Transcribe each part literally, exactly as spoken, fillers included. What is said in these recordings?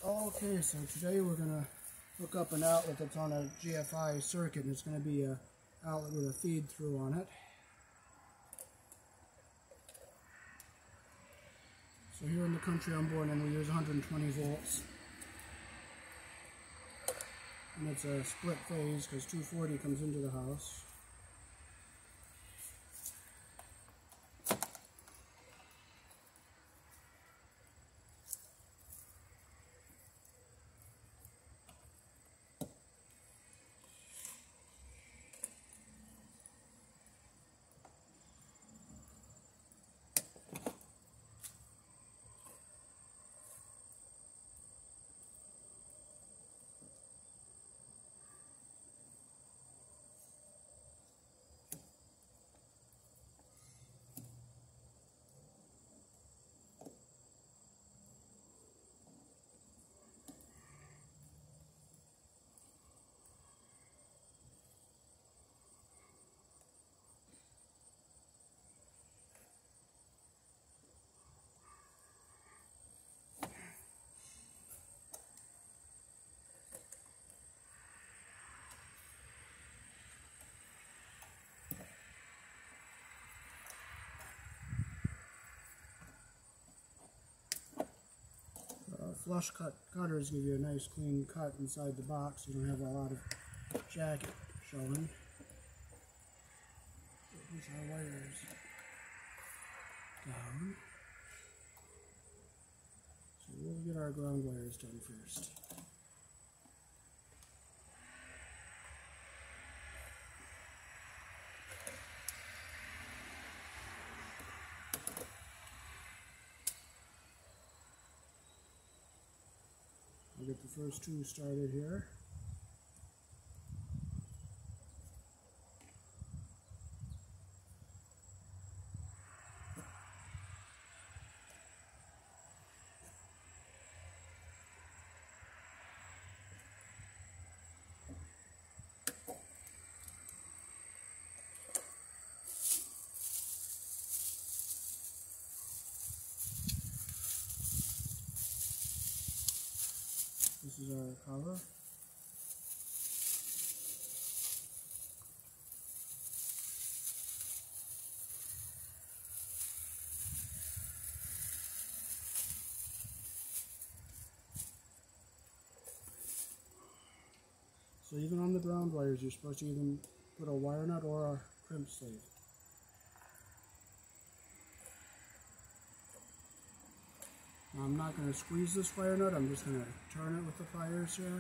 Okay, so today we're going to hook up an outlet that's on a G F C I circuit, and it's going to be an outlet with a feed through on it. So here in the country I'm born in, we use one hundred twenty volts. And it's a split phase because two forty comes into the house. Flush cut cutters give you a nice clean cut inside the box. You don't have a lot of jacket showing. Push our wires down. So we'll get our ground wires done first. I'll get the first two started here. This is our cover. So even on the ground wires, you're supposed to even put a wire nut or a crimp sleeve. Now I'm not going to squeeze this wire nut, I'm just going to turn it with the pliers here.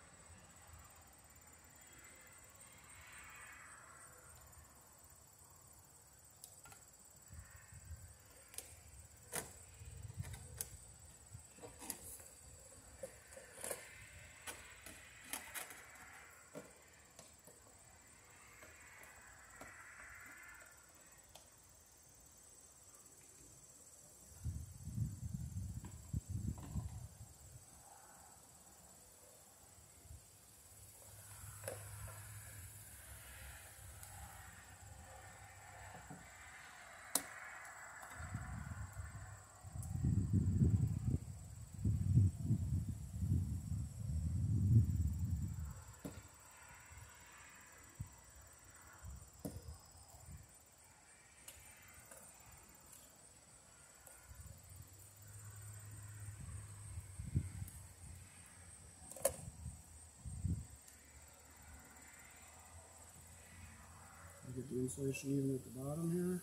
Get the insulation even at the bottom here.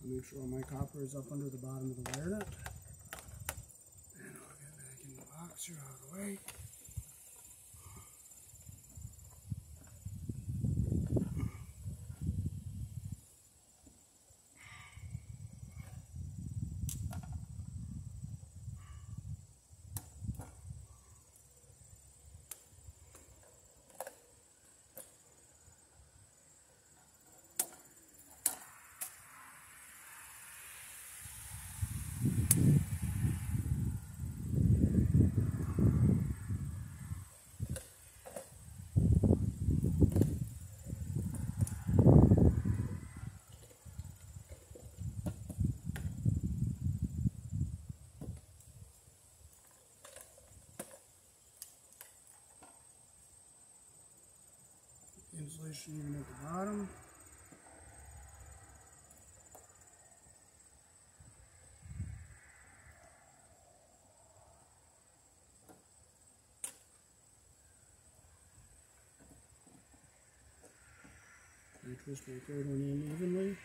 Make sure all my copper is up under the bottom of the wire nut. And I'll get back in the box here out of the way. Insulation even at the bottom. I twist my third one in evenly.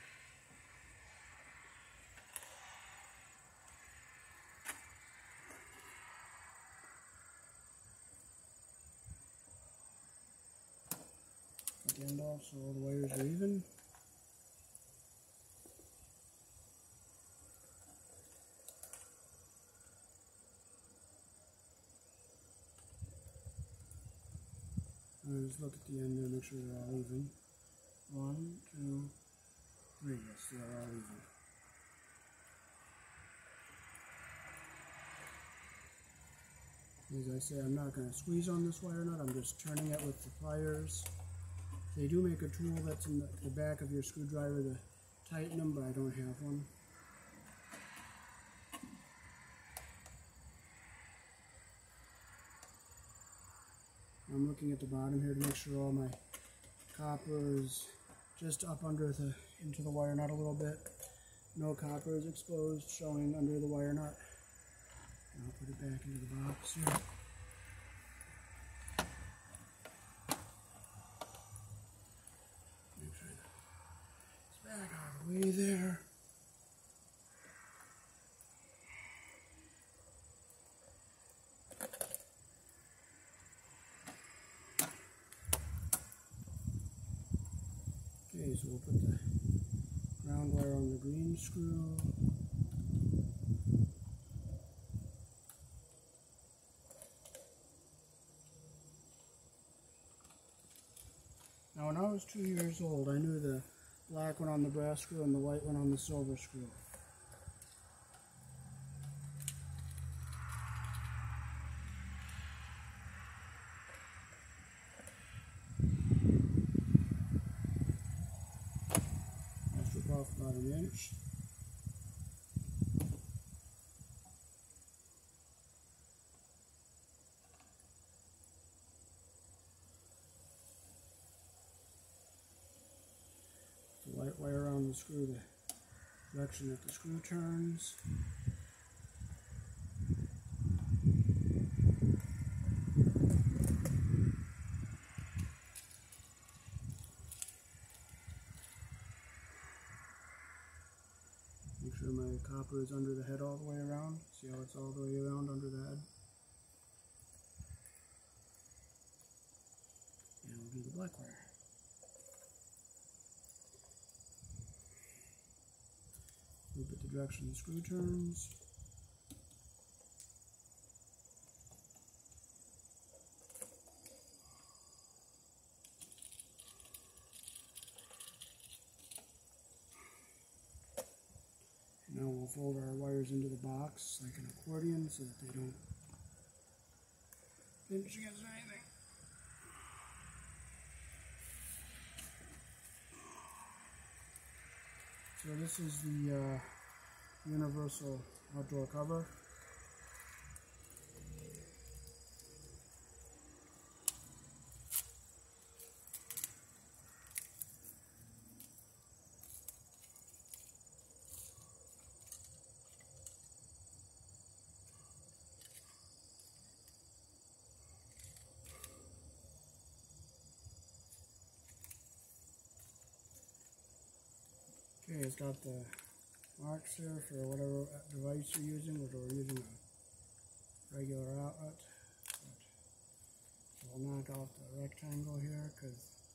End off so all the wires are even. And just look at the end and make sure they're all even. One, two, three. Yes, they are all even. As I say, I'm not going to squeeze on this wire nut. I'm just turning it with the pliers. They do make a tool that's in the, the back of your screwdriver to tighten them, but I don't have one. I'm looking at the bottom here to make sure all my copper is just up under the, into the wire nut a little bit. No copper is exposed, showing under the wire nut. And I'll put it back into the box here. Back out of the way there. Okay, so we'll put the ground wire on the green screw. Now when I was two years old, I knew the black one on the brass screw and the white one on the silver screw. I strip off about an inch. The white wire around the screw, the direction that the screw turns. Make sure my copper is under the head all the way around. See how it's all the way around under the head? And we'll do the black wire. Loop at the direction the screw turns. Now we'll fold our wires into the box like an accordion so that they don't pinch against anything. So this is the uh, universal outdoor cover. Okay, it's got the marks here for whatever device you're using, whether we're using a regular outlet. But we'll knock out the rectangle here because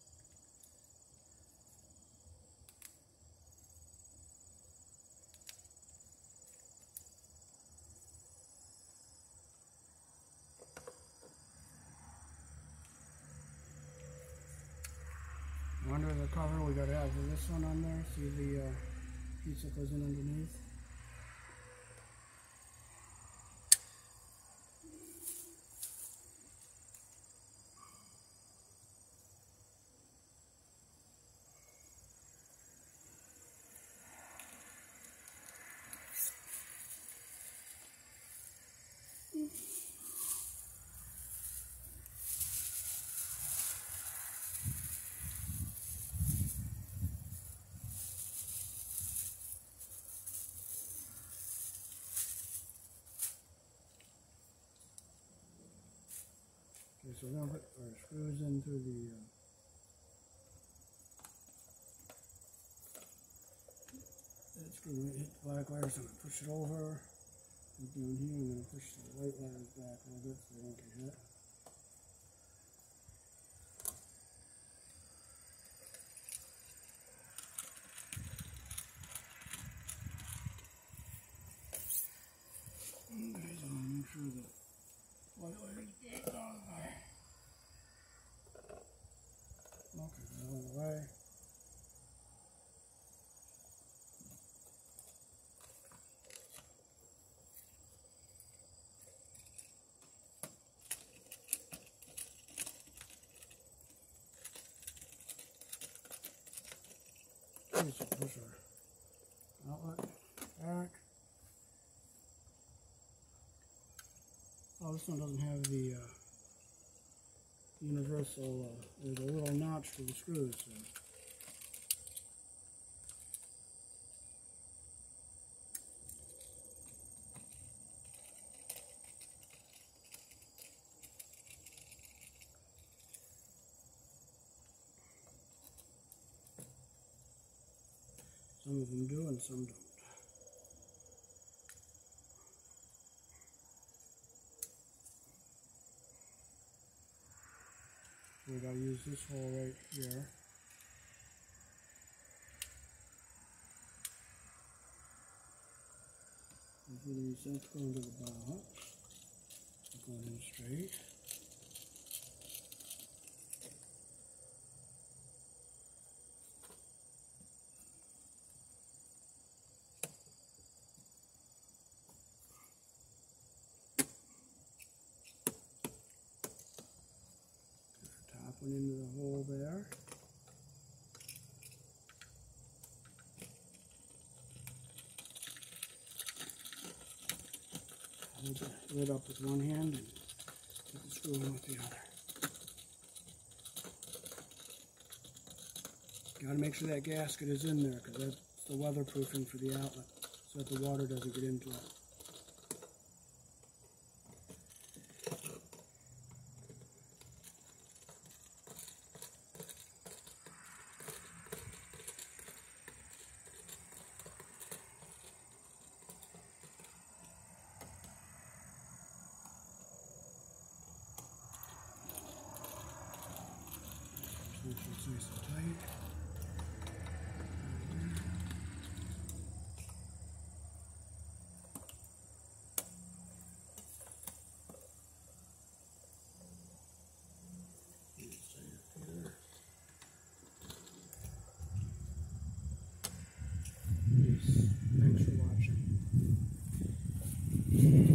under the cover we gotta have this one on there. See the uh, piece that goes in underneath? Okay, so we're going to put our screws in through the uh, that screw hit the black wire, so I'm going to push it over. And down here, I'm going to push the white wires back a little bit so they don't get hit. Okay, so I'm going to make sure that white wires back out of there. Okay, out of the way. Okay, so push our outlet back. Oh, this one doesn't have the uh, universal, uh, there's a little notch for the screws. So. Some of them do and some don't. We gotta use this hole right here. These that's going to the box. Going in straight. Top one into the hole there. Hold the lid up with one hand and put the screw in with the other. Got to make sure that gasket is in there because that's the weatherproofing for the outlet so that the water doesn't get into it. Make sure it's nice and tight. Thanks for watching.